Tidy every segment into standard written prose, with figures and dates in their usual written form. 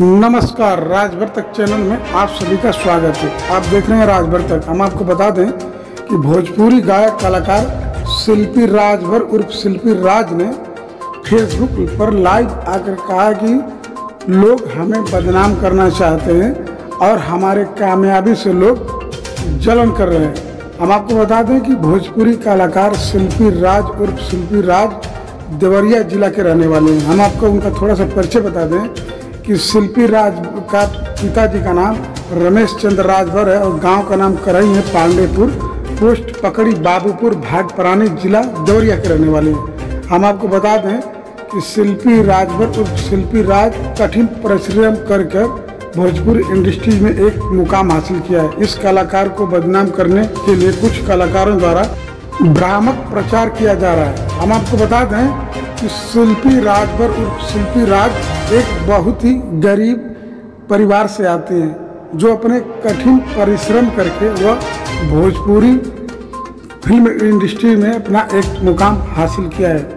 नमस्कार, राजभर तक चैनल में आप सभी का स्वागत है। आप देख रहे हैं राजभर तक। हम आपको बता दें कि भोजपुरी गायक कलाकार शिल्पी राजभर उर्फ शिल्पी राज ने फेसबुक पर लाइव आकर कहा कि लोग हमें बदनाम करना चाहते हैं और हमारे कामयाबी से लोग जलन कर रहे हैं। हम आपको बता दें कि भोजपुरी कलाकार शिल्पी राज उर्फ शिल्पी राज देवरिया जिला के रहने वाले हैं। हम आपको उनका थोड़ा सा परिचय बता दें कि शिल्पी राज का पिताजी का नाम रमेश चंद्र राजभर है और गांव का नाम करई है पांडेपुर, पोस्ट पकड़ी बाबूपुर, भाटपरानी, जिला देवरिया के रहने वाले हैं। हम आपको बता दें कि शिल्पी राजभर उर्फ शिल्पी राज कठिन परिश्रम कर भोजपुरी इंडस्ट्री में एक मुकाम हासिल किया है। इस कलाकार को बदनाम करने के लिए कुछ कलाकारों द्वारा भ्रामक प्रचार किया जा रहा है। हम आपको बता दें कि शिल्पी राजभर उर्फ शिल्पी राज एक बहुत ही गरीब परिवार से आते हैं, जो अपने कठिन परिश्रम करके वह भोजपुरी फिल्म इंडस्ट्री में अपना एक मुकाम हासिल किया है।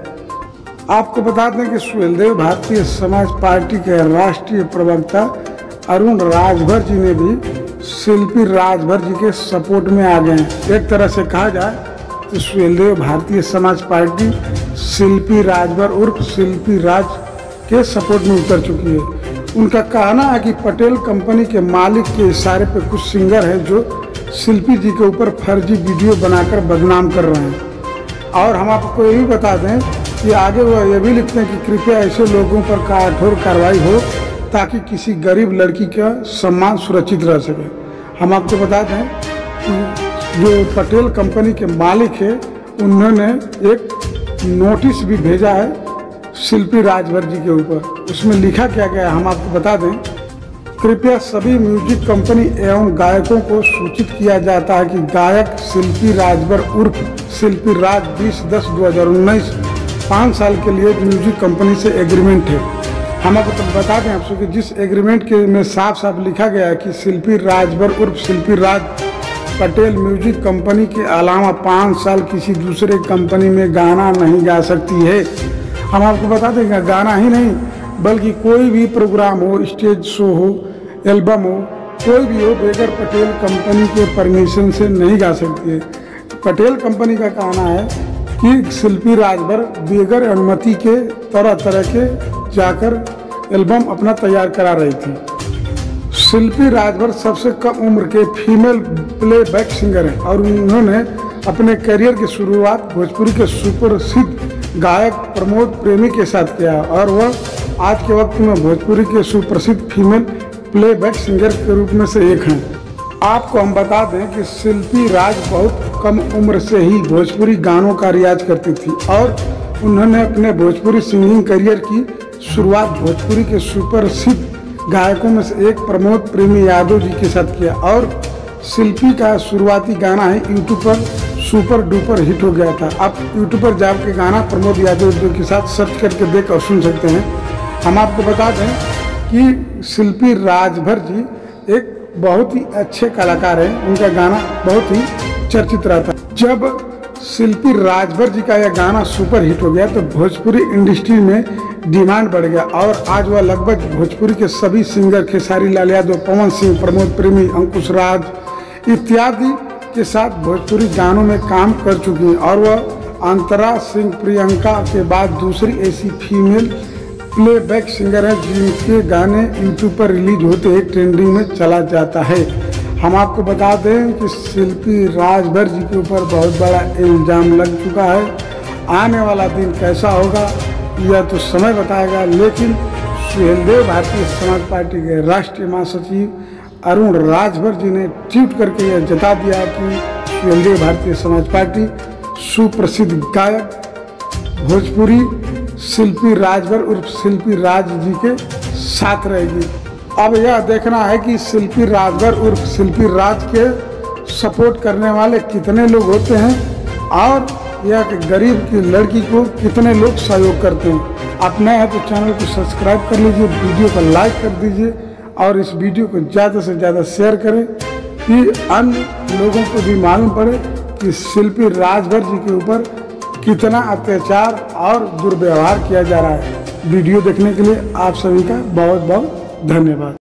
आपको बता दें कि सुहेलदेव भारतीय समाज पार्टी के राष्ट्रीय प्रवक्ता अरुण राजभर जी ने भी शिल्पी राजभर जी के सपोर्ट में आ गए हैं। एक तरह से कहा जाए तो सुहेलदेव भारतीय समाज पार्टी शिल्पी राजभर उर्फ शिल्पी राज के सपोर्ट में उतर चुकी है। उनका कहना है कि पटेल कंपनी के मालिक के इशारे पर कुछ सिंगर हैं जो शिल्पी जी के ऊपर फर्जी वीडियो बनाकर बदनाम कर रहे हैं। और हम आपको ये भी बता दें कि आगे वह ये भी लिखते हैं कि कृपया ऐसे लोगों पर कठोर कार्रवाई हो ताकि किसी गरीब लड़की का सम्मान सुरक्षित रह सके। हम आपको बता दें कि जो पटेल कंपनी के मालिक है उन्होंने एक नोटिस भी भेजा है शिल्पी राजभर जी के ऊपर। उसमें लिखा क्या गया हम आपको बता दें। कृपया सभी म्यूजिक कंपनी एवं गायकों को सूचित किया जाता है कि गायक शिल्पी राजभर उर्फ शिल्पी राज 20/10/2019 5 साल के लिए म्यूजिक कंपनी से एग्रीमेंट है। हम आपको बता दें आपसे कि जिस एग्रीमेंट के में साफ साफ लिखा गया है कि शिल्पी राजभर उर्फ शिल्पी राज पटेल म्यूजिक कंपनी के अलावा 5 साल किसी दूसरे कंपनी में गाना नहीं गा सकती है। हम आपको बता देंगे गाना ही नहीं बल्कि कोई भी प्रोग्राम हो, स्टेज शो हो, एल्बम हो, कोई भी हो, बगैर पटेल कंपनी के परमिशन से नहीं गा सकती है। पटेल कंपनी का कहना है कि शिल्पी राजभर बगैर अनुमति के तरह तरह के जाकर एल्बम अपना तैयार करा रही थी। शिल्पी राजभर सबसे कम उम्र के फीमेल प्लेबैक सिंगर हैं और उन्होंने अपने करियर की शुरुआत भोजपुरी के सुप्रसिद्ध गायक प्रमोद प्रेमी के साथ किया और वह आज के वक्त में भोजपुरी के सुप्रसिद्ध फीमेल प्लेबैक सिंगर के रूप में से एक हैं। आपको हम बता दें कि शिल्पी राज बहुत कम उम्र से ही भोजपुरी गानों का रियाज करती थी और उन्होंने अपने भोजपुरी सिंगिंग करियर की शुरुआत भोजपुरी के सुप्रसिद्ध गायकों में से एक प्रमोद प्रेमी यादव जी के साथ किया और शिल्पी का शुरुआती गाना है यूट्यूब पर सुपर डुपर हिट हो गया था। आप यूट्यूब पर जाके गाना प्रमोद यादव जी के साथ सर्च करके देख और सुन सकते हैं। हम आपको बता दें कि शिल्पी राजभर जी एक बहुत ही अच्छे कलाकार हैं। उनका गाना बहुत ही चर्चित रहा था। जब शिल्पी राजभर जी का यह गाना सुपर हिट हो गया तो भोजपुरी इंडस्ट्री में डिमांड बढ़ गया और आज वह लगभग भोजपुरी के सभी सिंगर खेसारी लाल यादव, पवन सिंह, प्रमोद प्रेमी, अंकुश राज इत्यादि के साथ भोजपुरी गानों में काम कर चुकी हैं और वह अंतरा सिंह प्रियंका के बाद दूसरी ऐसी फीमेल प्लेबैक सिंगर है जिनके गाने यूट्यूब पर रिलीज होते ही ट्रेंडिंग में चला जाता है। हम आपको बता दें कि शिल्पी राजभर जी के ऊपर बहुत बड़ा इल्ज़ाम लग चुका है। आने वाला दिन कैसा होगा यह तो समय बताएगा, लेकिन सुहेलदेव भारतीय समाज पार्टी के राष्ट्रीय महासचिव अरुण राजभर जी ने ट्वीट करके यह जता दिया कि सुहेलदेव भारतीय समाज पार्टी सुप्रसिद्ध गायक भोजपुरी शिल्पी राजभर उर्फ शिल्पी राज जी के साथ रहेगी। अब यह देखना है कि शिल्पी राजभर उर्फ शिल्पी राज के सपोर्ट करने वाले कितने लोग होते हैं और यह गरीब की लड़की को कितने लोग सहयोग करते हैं। आप नए हैं तो चैनल को सब्सक्राइब कर लीजिए, वीडियो को लाइक कर दीजिए और इस वीडियो को ज़्यादा से ज़्यादा शेयर करें कि अन्य लोगों को भी मालूम पड़े कि शिल्पी राजभर जी के ऊपर कितना अत्याचार और दुर्व्यवहार किया जा रहा है। वीडियो देखने के लिए आप सभी का बहुत बहुत धन्यवाद।